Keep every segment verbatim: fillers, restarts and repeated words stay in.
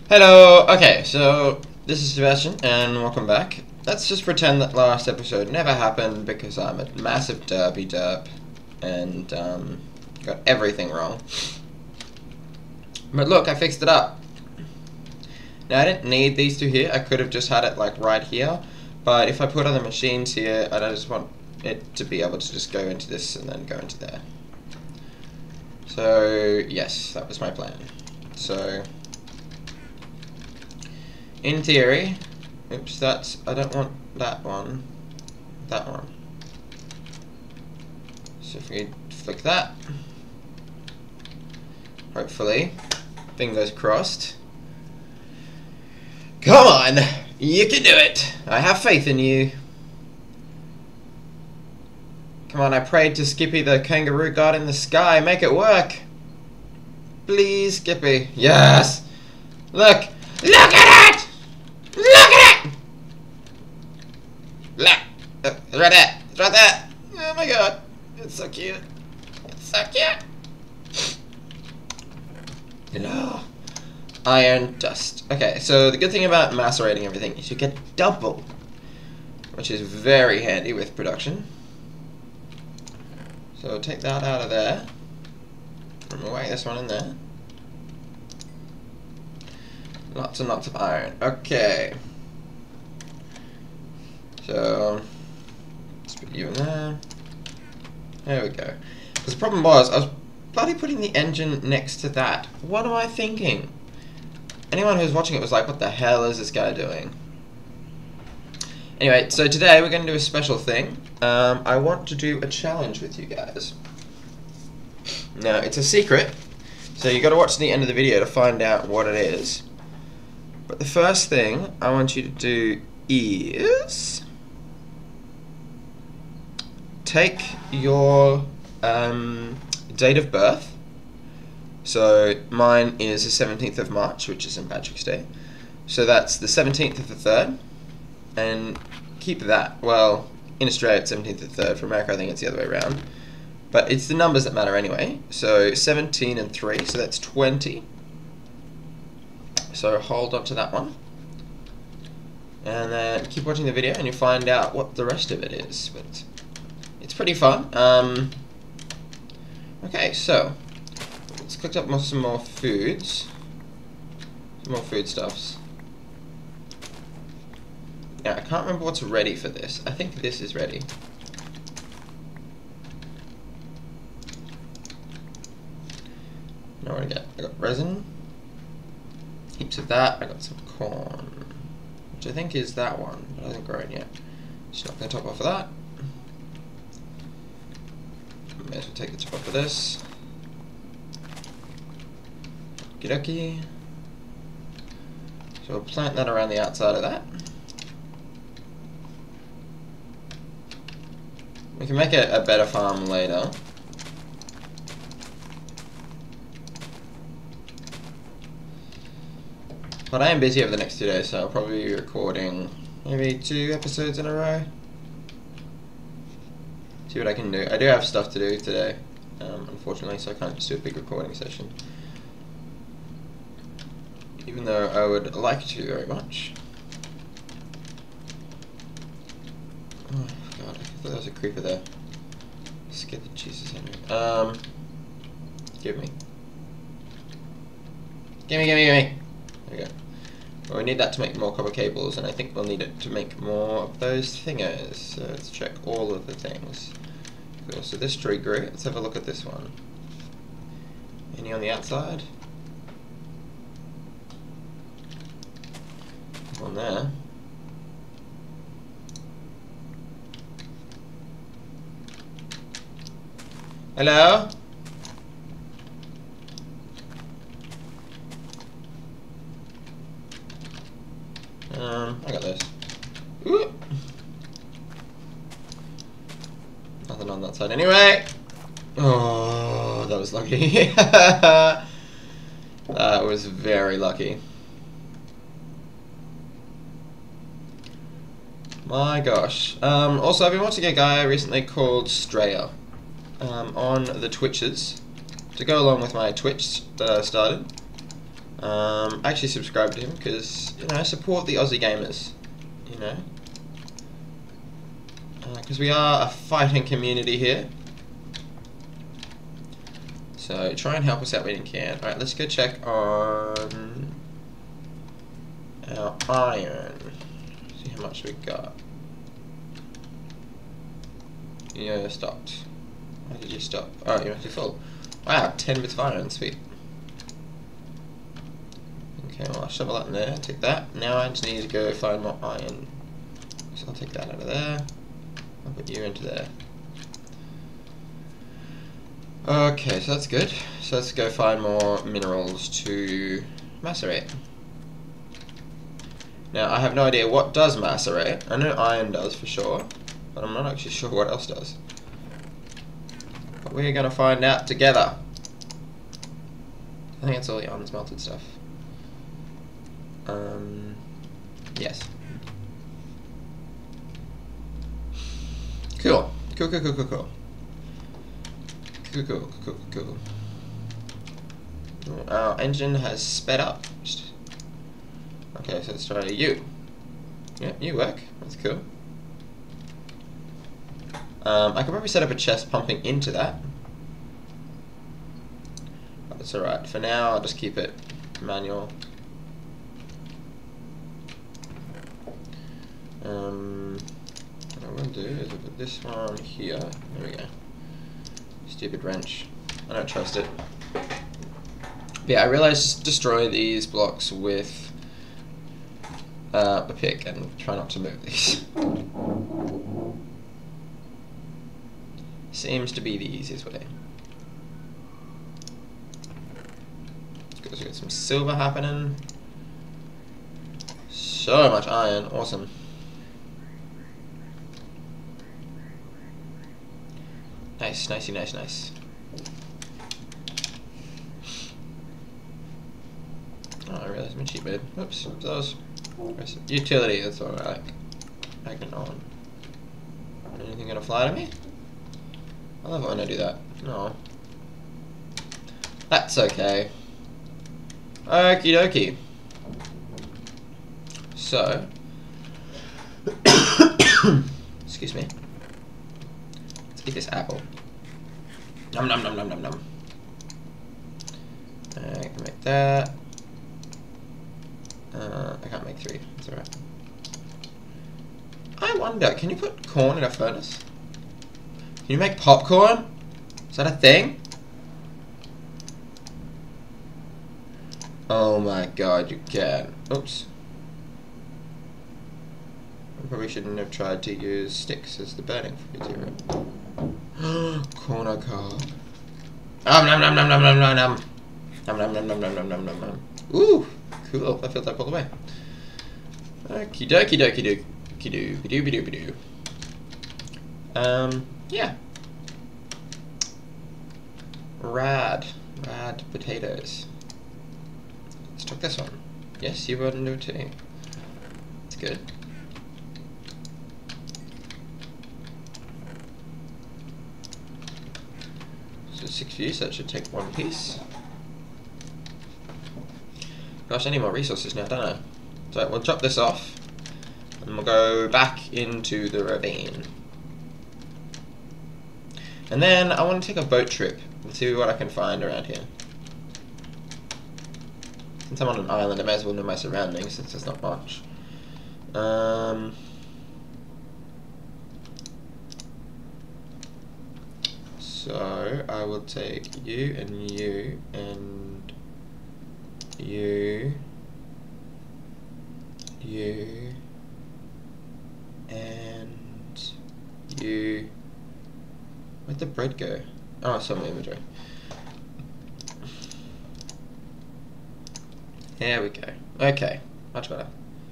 Hello! Okay, so this is Sebastian, and welcome back. Let's just pretend that last episode never happened because I'm a massive derpy derp and um, got everything wrong. But look, I fixed it up. Now, I didn't need these two here. I could have just had it like right here, but if I put other machines here, I just want it to be able to just go into this and then go into there. So, yes, that was my plan. So, in theory, oops, that's, I don't want that one, that one. So if we flick that, hopefully, fingers crossed. Come on, you can do it. I have faith in you. Come on, I prayed to Skippy the kangaroo god in the sky. Make it work. Please, Skippy. Yes. Look. Look at it. Look at it. Look. Look. It's right there. It's right there. Oh my god. It's so cute. It's so cute. No. Iron dust. Okay, so the good thing about macerating everything is you get double, which is very handy with production. So take that out of there. Put away this one in there. Lots and lots of iron. Okay. So let's put you in there. There we go. Because the problem was I was bloody putting the engine next to that. What am I thinking? Anyone who's watching it was like, what the hell is this guy doing? Anyway, so today we're going to do a special thing. Um, I want to do a challenge with you guys. Now, it's a secret, so you got to watch to the end of the video to find out what it is. But the first thing I want you to do is take your um, date of birth. So mine is the seventeenth of March, which is Saint Patrick's Day. So that's the seventeenth of the third. And keep that. Well, in Australia it's seventeenth of the third. For America I think it's the other way around. But it's the numbers that matter anyway. So seventeen and three, so that's twenty. So hold on to that one. And then keep watching the video and you'll find out what the rest of it is. But it's pretty fun. Um, okay, so let's cook up some more foods. Some more foodstuffs. Now, I can't remember what's ready for this. I think this is ready. Now what do I get? I got resin. Heaps of that. I got some corn. Which I think is that one, but I hasn't grown yet. Just knock the top off of that. May as well take the top off of this. Okie dokie. So we'll plant that around the outside of that. We can make a, a better farm later. But I am busy over the next two days, so I'll probably be recording maybe two episodes in a row. See what I can do. I do have stuff to do today, um, unfortunately, so I can't just do a big recording session. Even though I would like to very much. Oh god, I thought there was a creeper there. Scared the Jesus out of me. Um, give me. Gimme, gimme, gimme. There we go. Well, we need that to make more copper cables, and I think we'll need it to make more of those thingers. So let's check all of the things. Cool, so this tree grew. Let's have a look at this one. Any on the outside? One there. Hello? Um, I got this. Ooh. Nothing on that side anyway. Oh, that was lucky. That was very lucky. My gosh. Um, also, I've been watching a guy recently called Strayer um, on the Twitches to go along with my Twitch that I started. Um, I actually subscribed to him because, you know, support the Aussie gamers, you know. Because uh, we are a fighting community here. So try and help us out when you can. Alright, let's go check on our iron. See how much we got. Yeah, stopped. Why did you stop? Oh, you're actually full. Wow, ten bits of iron, sweet. Okay, well I'll shovel that in there, take that. Now I just need to go find more iron. So I'll take that out of there. I'll put you into there. Okay, so that's good. So let's go find more minerals to macerate. Now I have no idea what does macerate. I know iron does for sure, but I'm not actually sure what else does. But we're gonna find out together. I think it's all the unsmelted stuff. Um, yes. Cool. Cool, cool, cool, cool, cool. Cool, cool, cool, cool, cool. Our engine has sped up. Okay, so let's try you. Yeah, you work. That's cool. Um, I could probably set up a chest pumping into that. But it's alright. For now, I'll just keep it manual. Um, what I'm going to do is I'll put this one here. There we go. Stupid wrench. I don't trust it. But yeah, I realized just destroy these blocks with uh, a pick and try not to move these. Seems to be the easiest way. Because we got some silver happening. So much iron, awesome. Nice, nicey, nice, nice. Oh, I realized my cheat mode. Oops, those. Utility, that's what I like. Magnet on. Anything gonna fly to me? I love it when I do that. No. That's okay. Okie dokie. So. Excuse me. Let's eat this apple. Nom nom nom nom nom nom. I can make that. Uh, I can't make three. That's alright. I wonder, can you put corn in a furnace? Can you make popcorn? Is that a thing? Oh my god, you can. Oops. I probably shouldn't have tried to use sticks as the burning material. Corner cob. Um, nom nom nom nom nom nom nom. Nom nom nom nom nom nom nom nom nom. Ooh, cool. I filled up all the way. Okie dokie dokie dokie dokie dokie dokie doo. Um, yeah. Rad. Rad potatoes. Let's check this one. Yes, you wouldn't do it too. It's good. So six views, that should take one piece. Gosh, I need more resources now, don't I? So we'll chop this off, and we'll go back into the ravine. And then I want to take a boat trip and see what I can find around here. Since I'm on an island, I may as well know my surroundings, since there's not much. Um, so I will take you and you and you, you, and you. Where'd the bread go? Oh, it's on my inventory. There we go. Okay, much better.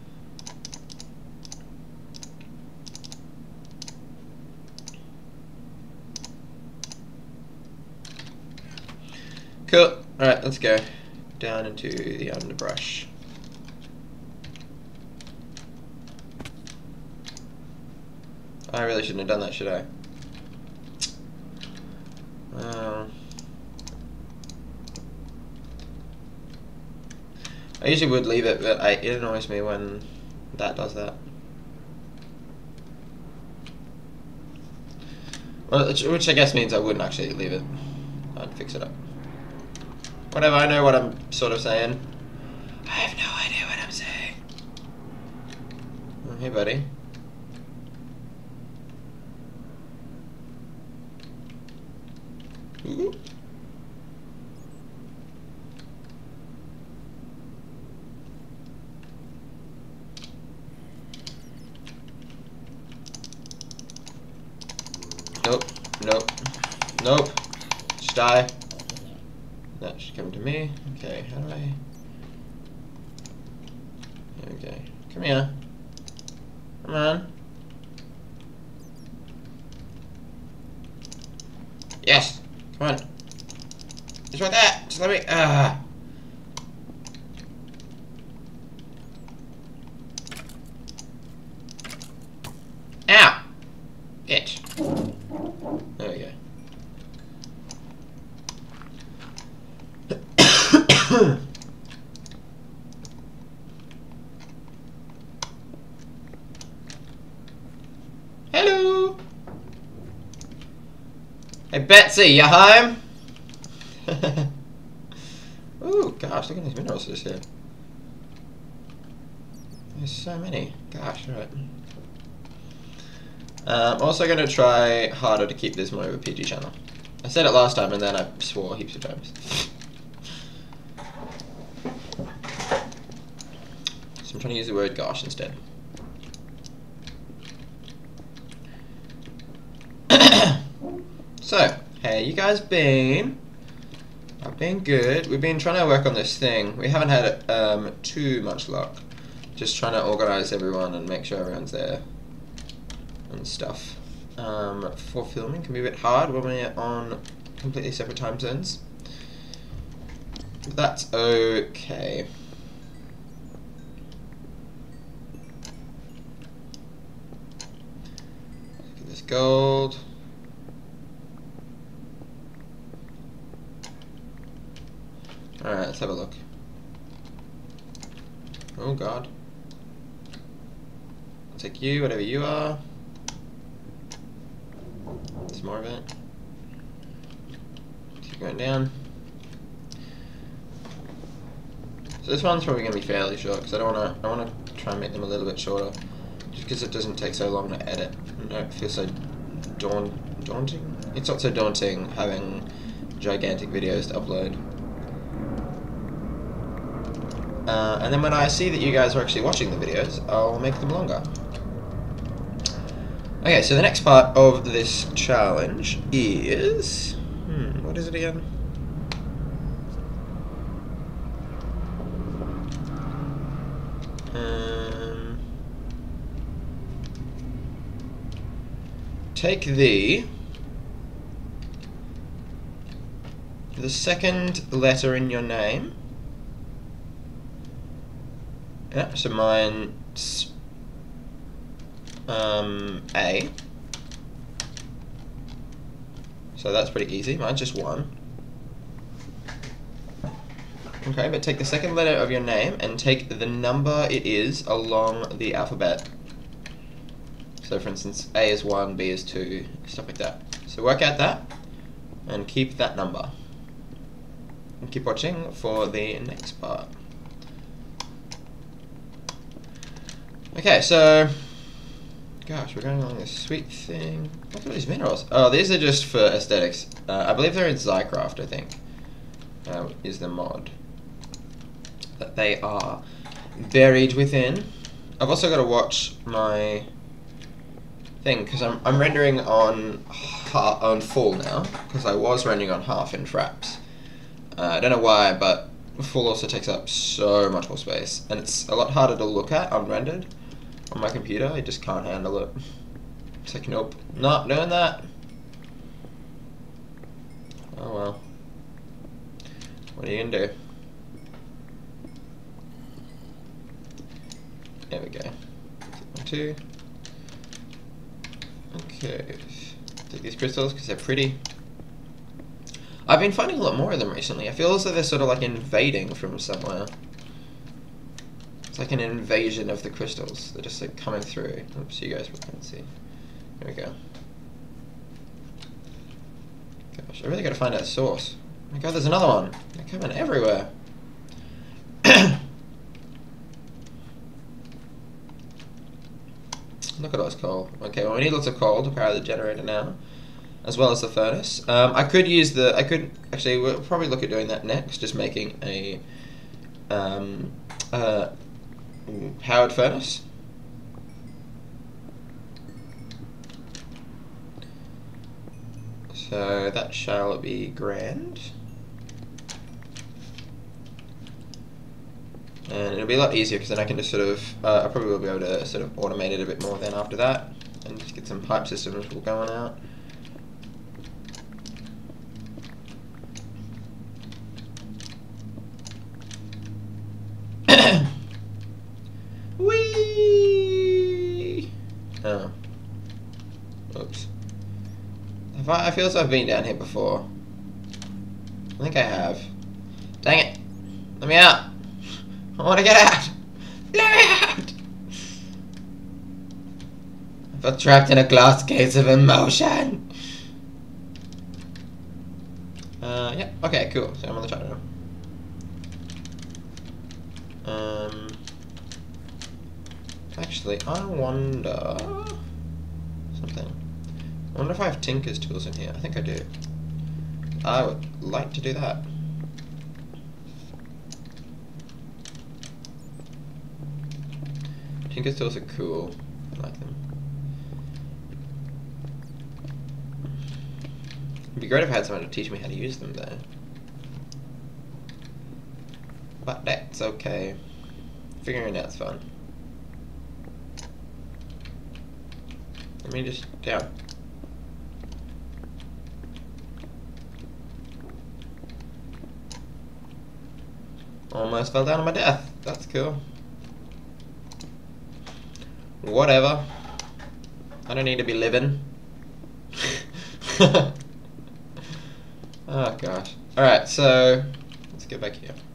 Cool. Alright, let's go down into the underbrush. I really shouldn't have done that, should I? Uh, I usually would leave it, but I, it annoys me when that does that. Well, which I guess means I wouldn't actually leave it. I'd fix it up. Whatever, I know what I'm sort of saying. I have no idea what I'm saying. Oh, hey, buddy. Ooh. Nope, nope, nope. Just die. That should come to me. Okay, how do I... Okay, come here. Come on. Yes, come on. Just like that. Just let me... Ah. Ow! Itch. There we go. Hello. Hey Betsy, you home? Ooh, gosh, look at these minerals just here. There's so many. Gosh, right. I'm um, also going to try harder to keep this more of a P G channel. I said it last time and then I swore heaps of times. So I'm trying to use the word gosh instead. So, how you guys been? I've been good. We've been trying to work on this thing. We haven't had um, too much luck. Just trying to organize everyone and make sure everyone's there. And stuff. Um, for filming can be a bit hard when we're on completely separate time zones. But that's okay. Look at this gold. Alright, let's have a look. Oh god. I'll take you, whatever you are. There's more of it. Keep going down. So this one's probably going to be fairly short because I don't want to. I want to try and make them a little bit shorter, just because it doesn't take so long to edit. I don't feel so daunt daunting. It's not so daunting having gigantic videos to upload. Uh, and then when I see that you guys are actually watching the videos, I'll make them longer. Okay, so the next part of this challenge is... Hmm, what is it again? Um, take the... the second letter in your name. Yeah, so mine's um, A. So that's pretty easy. Mine's just one. Okay, but take the second letter of your name and take the number it is along the alphabet. So for instance, A is one, B is two, stuff like that. So work out that and keep that number. And keep watching for the next part. Okay, so, gosh, we're going along this sweet thing. Look at these minerals. Oh, these are just for aesthetics. Uh, I believe they're in Zycraft, I think, uh, is the mod that they are buried within. I've also got to watch my thing, because I'm, I'm rendering on, ha on full now, because I was rendering on half in fraps. Uh, I don't know why, but full also takes up so much more space, and it's a lot harder to look at unrendered. On my computer, I just can't handle it. It's like, nope, not doing that. Oh well. What are you gonna do? There we go. One, two. Okay. Take these crystals because they're pretty. I've been finding a lot more of them recently. I feel as though they're sort of like invading from somewhere. like an invasion of the crystals. They're just like coming through. Oops, you guys can't see. Here we go. Gosh, I really gotta find that source. Oh my god, there's another one. They're coming everywhere. Look at all this coal. Okay, well we need lots of coal to power the generator now, as well as the furnace. Um, I could use the. I could actually. We'll probably look at doing that next. Just making a um, uh, powered furnace. So that shall be grand. And it'll be a lot easier because then I can just sort of, uh, I probably will be able to sort of automate it a bit more then after that, and just get some pipe systems going out. Whee! Oh. Oops. Have I, I feel as though I've been down here before. I think I have. Dang it! Let me out! I want to get out! Let me out! I feel trapped in a glass case of emotion! Uh, yeah, okay, cool. So I'm on the chart now. Um, actually, I wonder... something. I wonder if I have Tinker's tools in here. I think I do. I would like to do that. Tinker's tools are cool. I like them. It'd be great if I had someone to teach me how to use them though. But that's okay. Figuring it out's fun. Let me just down. Almost fell down on my death. That's cool. Whatever. I don't need to be living. Oh gosh. Alright, so let's get back here.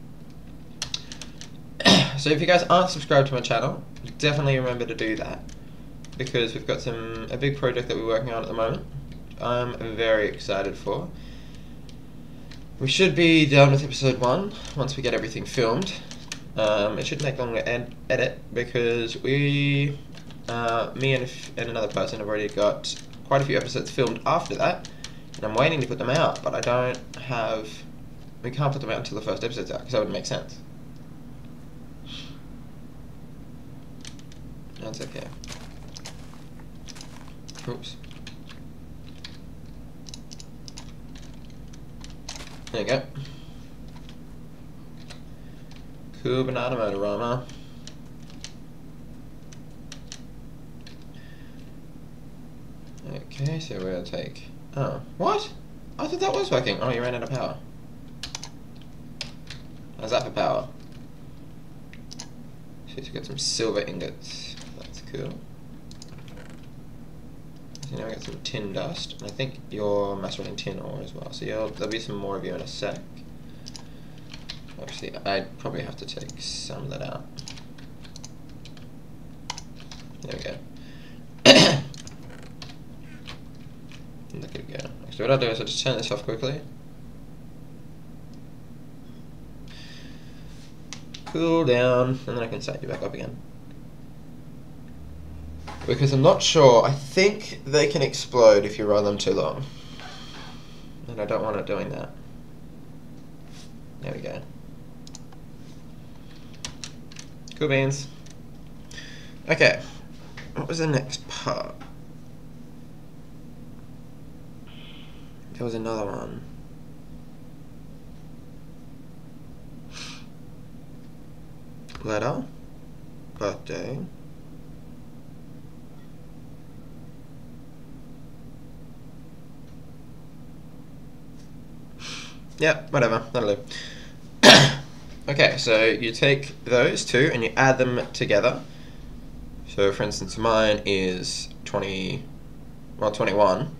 So if you guys aren't subscribed to my channel, definitely remember to do that, because we've got some a big project that we're working on at the moment. I'm very excited for. We should be done with episode one once we get everything filmed. Um, it shouldn't take long to ed edit because we, uh, me and, if, and another person have already got quite a few episodes filmed after that, and I'm waiting to put them out, but I don't have, we can't put them out until the first episode's out because that wouldn't make sense. That's okay. Oops. There you go. Cool banana motorama. Okay, so we'll take... Oh, what? I thought that was working. Oh, you ran out of power. How's that for power? So we've got some silver ingots. That's cool. So now we got some tin dust, and I think you're macerating tin ore as well. So you'll, there'll be some more of you in a sec. Actually, I'd probably have to take some of that out. There we go. Look at it go. Actually, what I'll do is I'll just turn this off quickly. Cool down, and then I can start you back up again. Because I'm not sure, I think they can explode if you run them too long. And I don't want it doing that. There we go. Cool beans. Okay, what was the next part? There was another one. Letter. Birthday. Yeah, whatever, that'll do. Okay, so you take those two and you add them together. So for instance, mine is twenty, well twenty-one,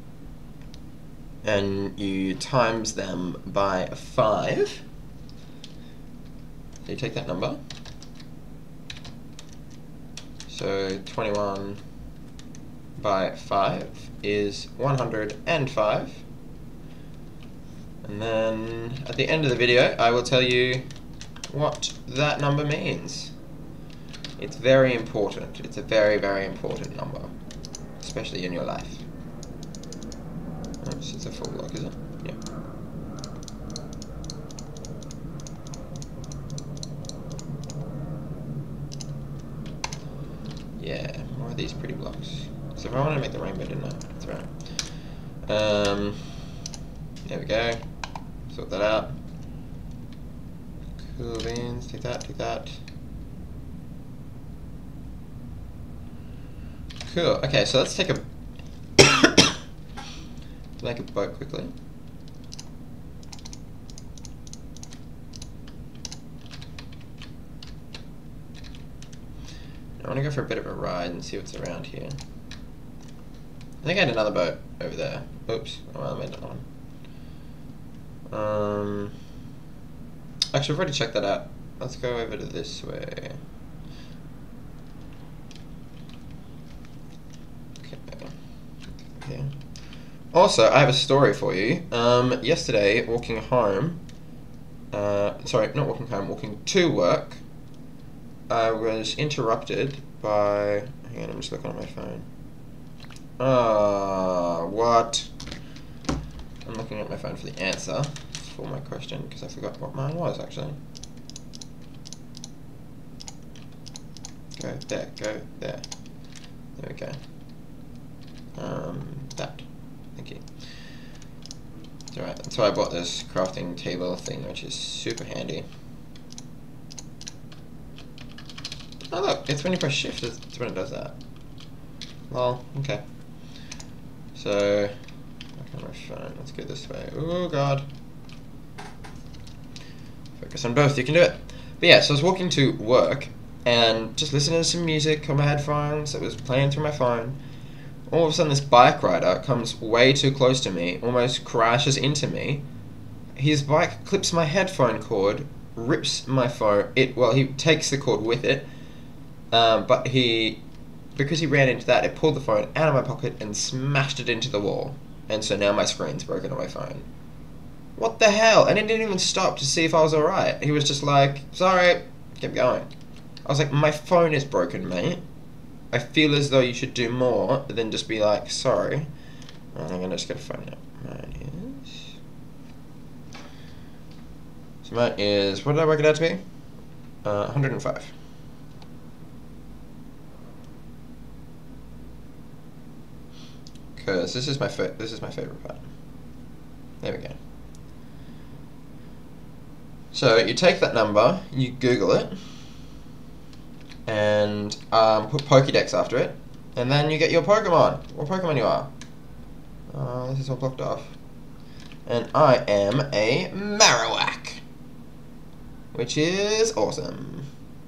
and you times them by five. So you take that number, So twenty-one by five is one hundred five. And then at the end of the video, I will tell you what that number means. It's very important. It's a very, very important number, especially in your life. Oops, it's a full block, is it? Yeah. Yeah, more of these pretty blocks. So if I want to make the rainbow, didn't I? That's right. Um, there we go. Sort that out. Cool beans. Take that, take that. Cool. Okay, so let's take a make a boat quickly. I want to go for a bit of a ride and see what's around here. I think I had another boat over there. Oops. Oh, well, I made another one. Um, actually, I've already checked that out. Let's go over to this way. Okay. Also, I have a story for you. Um, yesterday, walking home, uh, sorry, not walking home, walking to work, I was interrupted by, hang on, I'm just looking at my phone. Ah, uh, what? I'm looking at my phone for the answer for my question, because I forgot what mine was, actually. Go there, go there. There we go. Um, that. Thank you. It's alright, that's why I bought this crafting table thing, which is super handy. Oh look, it's when you press shift, it's when it does that. Well, okay. So, back on my phone, let's go this way. Oh god. Focus on both, you can do it. But yeah, so I was walking to work, and just listening to some music on my headphones that was playing through my phone. All of a sudden this bike rider comes way too close to me, almost crashes into me. His bike clips my headphone cord, rips my phone, it, well he takes the cord with it, um, but he, because he ran into that, it pulled the phone out of my pocket and smashed it into the wall. And so now my screen's broken on my phone. What the hell? And he didn't even stop to see if I was alright. He was just like, sorry, kept going. I was like, my phone is broken, mate. I feel as though you should do more than just be like, sorry. And I'm gonna just get a phone out. Mine is... So mine is, what did I work it out to be? Uh, one hundred five. Because this is my fa this is my favorite part. There we go. So you take that number, you Google it, and um, put Pokédex after it, and then you get your Pokemon. What Pokemon you are? Uh, this is all blocked off. And I am a Marowak, which is awesome.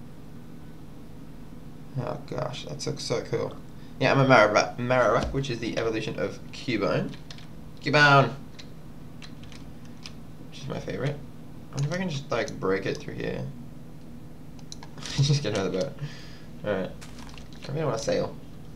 Oh gosh, that looks so cool. Yeah, I'm a Marowak, Marowak, which is the evolution of Cubone. Cubone! Which is my favorite. I wonder if I can just like break it through here. Just get another boat. Alright. I really want to sail.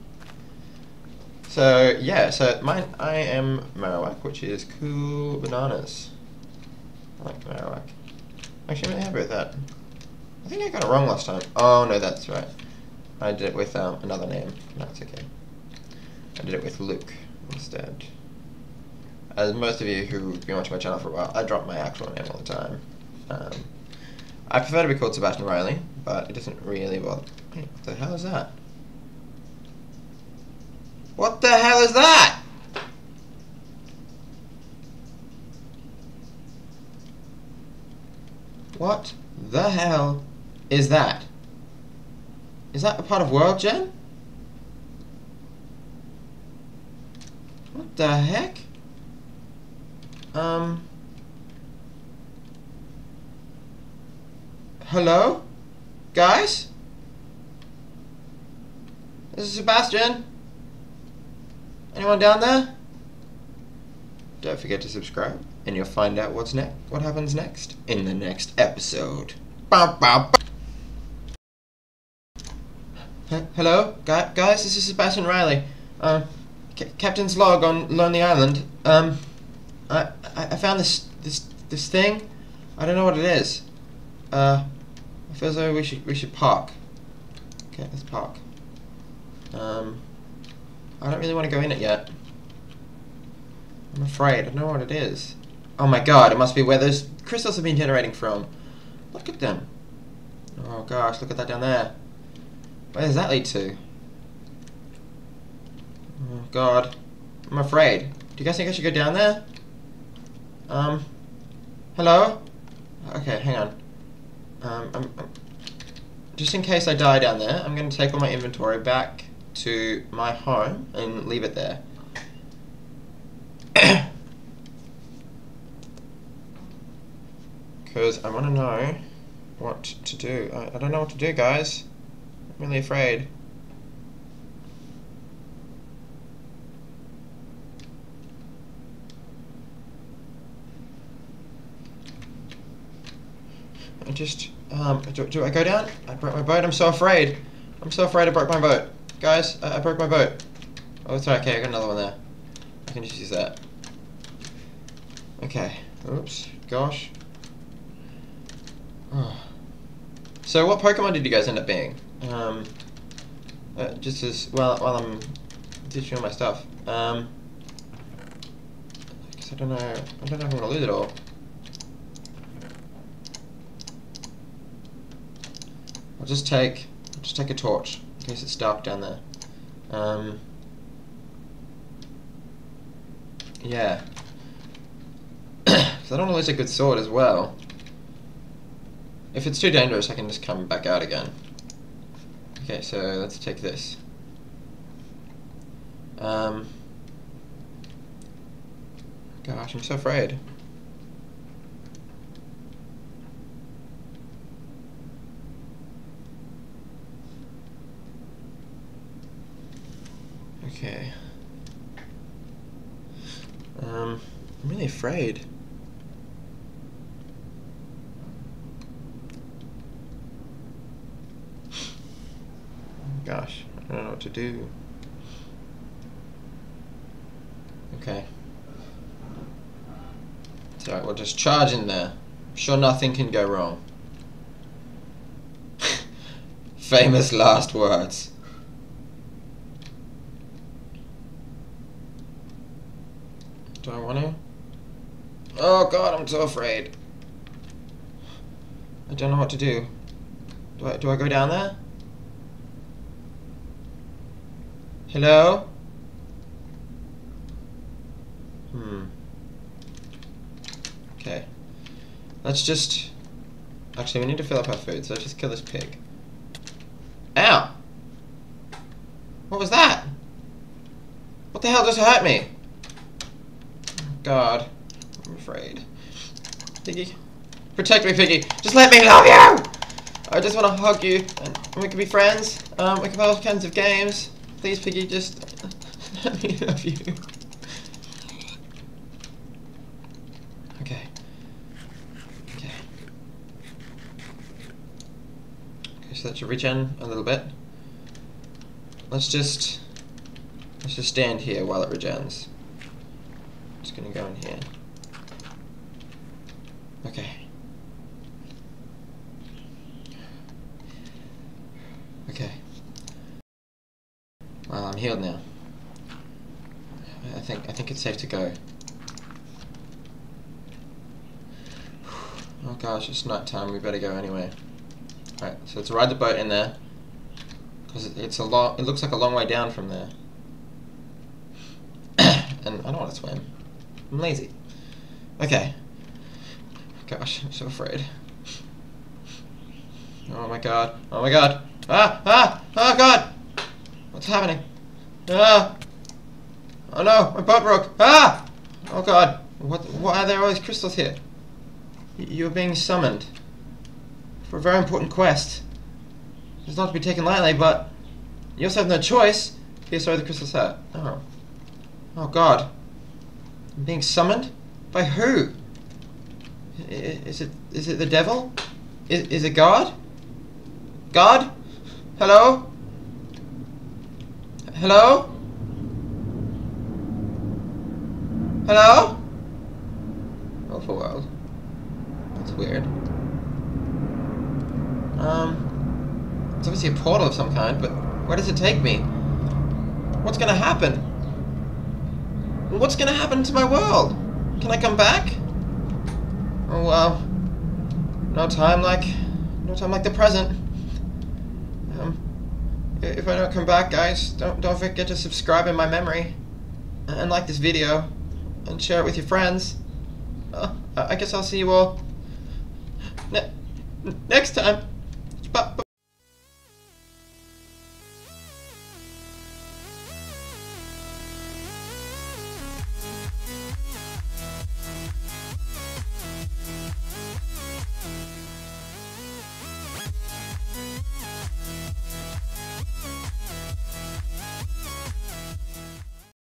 So, yeah, so mine, I am Marowak, which is cool bananas. I like Marowak. Actually, I'm really happy with that. I think I got it wrong last time. Oh, no, that's right. I did it with um, another name. No, it's okay. I did it with Luke instead. As most of you who've been watching my channel for a while, I drop my actual name all the time. Um, I prefer to be called Sebastian Riley, but it doesn't really bother. Wait, what the hell is that? What the hell is that? What the hell is that? Is that a part of World Gen? What the heck? Um... Hello? Guys? This is Sebastian. Anyone down there? Don't forget to subscribe, and you'll find out what's next. What happens next in the next episode. Bow, bow, bow. H hello? Gu guys, this is Sebastian Riley. Um, C Captain's log on Lonely Island. Um, I, I, I found this, this, this thing. I don't know what it is. Uh, I feel as though we should, we should park. Okay, let's park. Um, I don't really want to go in it yet. I'm afraid. I don't know what it is. Oh my god, it must be where those crystals have been generating from. Look at them. Oh gosh, look at that down there. Where does that lead to? Oh god. I'm afraid. Do you guys think I should go down there? Um, hello? Okay, hang on. Um, I'm, I'm, just in case I die down there, I'm going to take all my inventory back to my home and leave it there. Because I want to know what to do. I, I don't know what to do, guys. I'm really afraid. I just, um, do, do I go down? I broke my boat. I'm so afraid. I'm so afraid I broke my boat. Guys, I, I broke my boat. Oh, it's okay. I got another one there. I can just use that. Okay. Oops. Gosh. Oh. So, what Pokemon did you guys end up being? Um, uh, just as well while I'm teaching all my stuff. Um, because I don't know. I don't know if I'm gonna lose it all. I'll just take, I'll just take a torch in case it's dark down there. Um, yeah. Because I don't want to lose a good sword as well. If it's too dangerous, I can just come back out again. Okay, so let's take this. Um, gosh, I'm so afraid. Okay. Um, I'm really afraid. Gosh, I don't know what to do. Okay. It's alright, we'll just charge in there. I'm sure nothing can go wrong. Famous last words. Do I want to? Oh god, I'm so afraid. I don't know what to do. Do I, do I go down there? Hello? Hmm. Okay. Let's just... Actually, we need to fill up our food, so let's just kill this pig. Ow! What was that? What the hell just hurt me? God. I'm afraid. Piggy. Protect me, Piggy. Just let me love you! I just want to hug you, and we can be friends. Um, we can play all kinds of games. Please, Piggy, just let me love you. Okay. Okay. Okay, so that should regen a little bit. Let's just let's just stand here while it regens. Just gonna go in here. Okay. Okay. Well, I'm healed now. I think I think it's safe to go. Oh gosh, it's night time. We better go anyway. All right, so let's ride the boat in there, because it, it's a long. It looks like a long way down from there. And I don't want to swim. I'm lazy. Okay. Gosh, I'm so afraid. Oh my god. Oh my god. Ah! Ah! Oh god! What's happening? Ah! Oh no! My boat broke! Ah! Oh god! What? Why are there all these crystals here? Y you're being summoned for a very important quest. It's not to be taken lightly, but you also have no choice. Here's where the crystals are. Oh. Oh god. I'm being summoned? By who? I is it is it the devil? Is is it God? God? Hello? Hello? Hello? Awful world. That's weird. Um, it's obviously a portal of some kind, but where does it take me? What's gonna happen? What's gonna happen to my world? Can I come back? Oh well. No time like, no time like the present. Um, if I don't come back, guys, don't don't forget to subscribe in my memory, and like this video, and share it with your friends. Uh, I guess I'll see you all ne next time. Bye.